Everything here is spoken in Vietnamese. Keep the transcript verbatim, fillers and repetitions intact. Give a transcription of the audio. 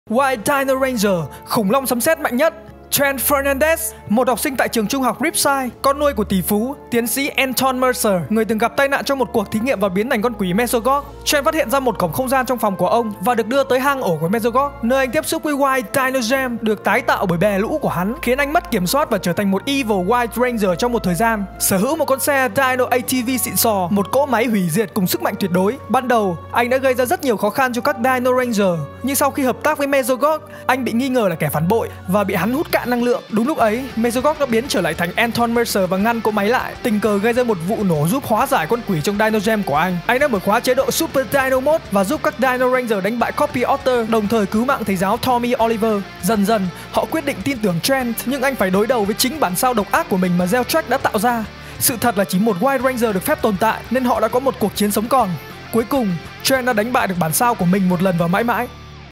White Dino Ranger, khủng long sấm sét mạnh nhất. Trent Fernandez, một học sinh tại trường trung học Ripside, con nuôi của tỷ phú, tiến sĩ Anton Mercer, người từng gặp tai nạn trong một cuộc thí nghiệm và biến thành con quỷ Mesogoth. Trent phát hiện ra một cổng không gian trong phòng của ông và được đưa tới hang ổ của Mesogoth, nơi anh tiếp xúc với White Dino Gem được tái tạo bởi bè lũ của hắn, khiến anh mất kiểm soát và trở thành một Evil White Ranger trong một thời gian. Sở hữu một con xe Dino a tê vê xịn sò, một cỗ máy hủy diệt cùng sức mạnh tuyệt đối. Ban đầu, anh đã gây ra rất nhiều khó khăn cho các Dino Ranger, nhưng sau khi hợp tác với Mesogoth, anh bị nghi ngờ là kẻ phản bội và bị hắn hút cạn năng lượng. Đúng lúc ấy, Mesogoth đã biến trở lại thành Anton Mercer và ngăn cỗ máy lại, tình cờ gây ra một vụ nổ giúp hóa giải con quỷ trong Dino Gem của anh. Anh đã mở khóa chế độ Super Dino Mode và giúp các Dino Ranger đánh bại Copy Otter, đồng thời cứu mạng thầy giáo Tommy Oliver. Dần dần, họ quyết định tin tưởng Trent, nhưng anh phải đối đầu với chính bản sao độc ác của mình mà Zelltrack đã tạo ra. Sự thật là chỉ một White Ranger được phép tồn tại, nên họ đã có một cuộc chiến sống còn. Cuối cùng, Trent đã đánh bại được bản sao của mình một lần và mãi mãi.